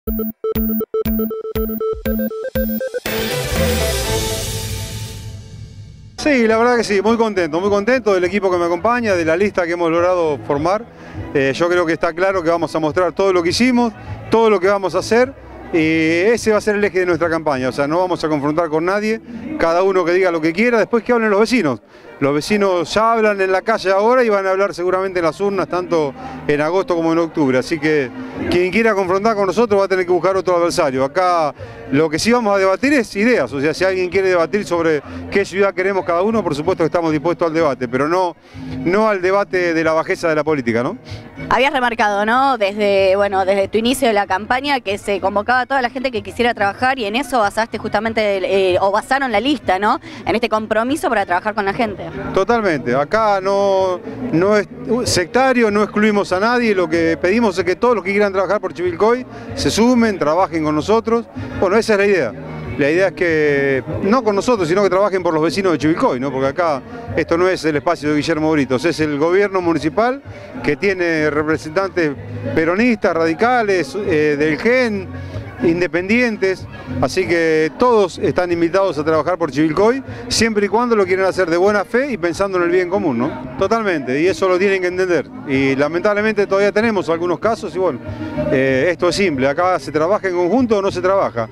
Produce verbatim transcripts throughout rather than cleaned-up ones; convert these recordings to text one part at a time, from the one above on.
Sí, la verdad que sí, muy contento, muy contento del equipo que me acompaña, de la lista que hemos logrado formar. Eh, yo creo que está claro que vamos a mostrar todo lo que hicimos, todo lo que vamos a hacer, y ese va a ser el eje de nuestra campaña. O sea, no vamos a confrontar con nadie, cada uno que diga lo que quiera, después que hablen los vecinos. Los vecinos ya hablan en la calle ahora y van a hablar seguramente en las urnas, tanto en agosto como en octubre. Así que quien quiera confrontar con nosotros va a tener que buscar otro adversario. Acá lo que sí vamos a debatir es ideas. O sea, si alguien quiere debatir sobre qué ciudad queremos cada uno, por supuesto que estamos dispuestos al debate, pero no, no al debate de la bajeza de la política, ¿no? Habías remarcado, ¿no? Desde, bueno, desde tu inicio de la campaña que se convocaba a toda la gente que quisiera trabajar, y en eso basaste justamente, eh, o basaron la lista, ¿no? En este compromiso para trabajar con la gente. Totalmente. Acá no, no es sectario, no excluimos a nadie. Lo que pedimos es que todos los que quieran trabajar por Chivilcoy se sumen, trabajen con nosotros. Bueno, esa es la idea. La idea es que, no con nosotros, sino que trabajen por los vecinos de Chivilcoy, ¿no? Porque acá esto no es el espacio de Guillermo Britos, es el gobierno municipal que tiene representantes peronistas, radicales, eh, del G E N, independientes, así que todos están invitados a trabajar por Chivilcoy, siempre y cuando lo quieran hacer de buena fe y pensando en el bien común, ¿no? Totalmente, y eso lo tienen que entender. Y lamentablemente todavía tenemos algunos casos y bueno, eh, esto es simple, acá se trabaja en conjunto o no se trabaja.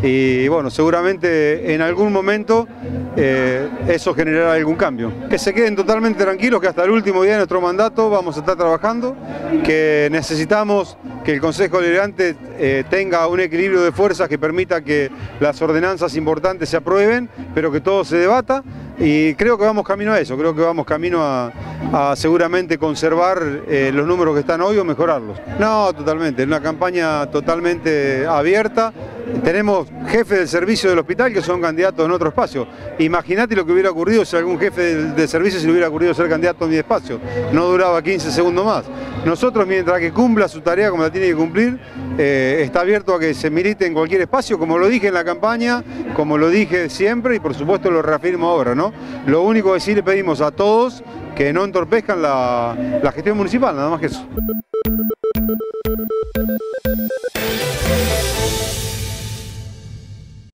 Y bueno, seguramente en algún momento eh, eso generará algún cambio. Que se queden totalmente tranquilos que hasta el último día de nuestro mandato vamos a estar trabajando, que necesitamos que el Consejo Deliberante eh, tenga un equilibrio de fuerzas que permita que las ordenanzas importantes se aprueben, pero que todo se debata. Y creo que vamos camino a eso, creo que vamos camino a, a seguramente conservar eh, los números que están hoy o mejorarlos. No, totalmente, una campaña totalmente abierta. Tenemos jefes del servicio del hospital que son candidatos en otro espacio. Imagínate lo que hubiera ocurrido si algún jefe del, del servicio se le hubiera ocurrido ser candidato en mi espacio. No duraba quince segundos más. Nosotros, mientras que cumpla su tarea como la tiene que cumplir, eh, está abierto a que se milite en cualquier espacio, como lo dije en la campaña, como lo dije siempre y por supuesto lo reafirmo ahora, ¿no? Lo único que sí le pedimos a todos que no entorpezcan la, la gestión municipal, nada más que eso.